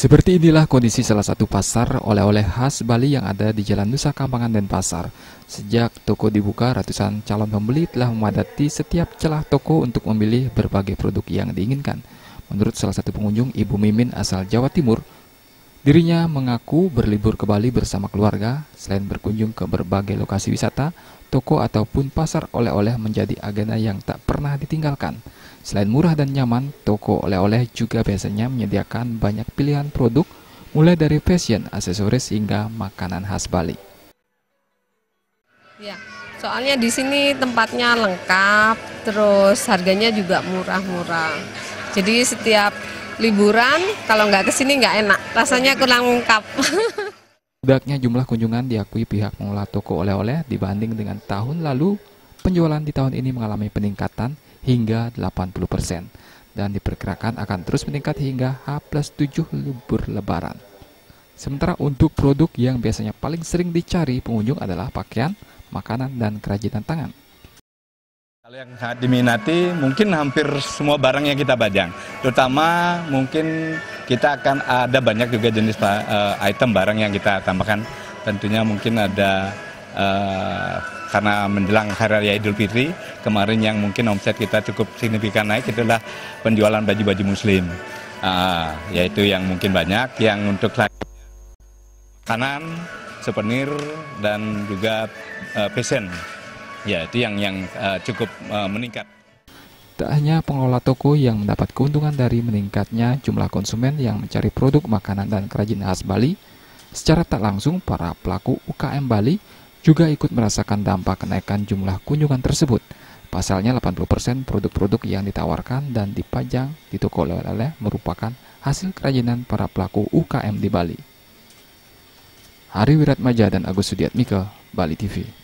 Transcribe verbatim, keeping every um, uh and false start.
Seperti inilah kondisi salah satu pasar oleh-oleh khas Bali yang ada di Jalan Nusa Kambangan Denpasar. Sejak toko dibuka, ratusan calon pembeli telah memadati setiap celah toko untuk memilih berbagai produk yang diinginkan. Menurut salah satu pengunjung, Ibu Mimin asal Jawa Timur, dirinya mengaku berlibur ke Bali bersama keluarga. Selain berkunjung ke berbagai lokasi wisata, toko ataupun pasar oleh-oleh menjadi agenda yang tak pernah ditinggalkan. Selain murah dan nyaman, toko oleh-oleh juga biasanya menyediakan banyak pilihan produk, mulai dari fashion, aksesoris, hingga makanan khas Bali. Ya, soalnya di sini tempatnya lengkap, terus harganya juga murah-murah. Jadi setiap liburan, kalau nggak kesini nggak enak, rasanya kurang lengkap. Bedaknya jumlah kunjungan diakui pihak pengelola toko oleh-oleh dibanding dengan tahun lalu. Penjualan di tahun ini mengalami peningkatan hingga delapan puluh persen dan diperkirakan akan terus meningkat hingga H plus tujuh libur lebaran. Sementara untuk produk yang biasanya paling sering dicari pengunjung adalah pakaian, makanan, dan kerajinan tangan. Kalau yang sangat diminati mungkin hampir semua barang yang kita bajang, terutama mungkin kita akan ada banyak juga jenis uh, item barang yang kita tambahkan. Tentunya mungkin ada uh, karena menjelang Hari Raya Idul Fitri kemarin yang mungkin omset kita cukup signifikan naik itulah penjualan baju-baju Muslim, uh, yaitu yang mungkin banyak yang untuk makanan, souvenir dan juga uh, fashion. Ya, itu yang yang uh, cukup uh, meningkat. Tak hanya pengelola toko yang mendapat keuntungan dari meningkatnya jumlah konsumen yang mencari produk makanan dan kerajinan khas Bali, secara tak langsung para pelaku U K M Bali juga ikut merasakan dampak kenaikan jumlah kunjungan tersebut. Pasalnya delapan puluh persen produk-produk yang ditawarkan dan dipajang di toko oleh-oleh merupakan hasil kerajinan para pelaku U K M di Bali. Hari Wiratmaja dan Agus Sudiatmika, Bali T V.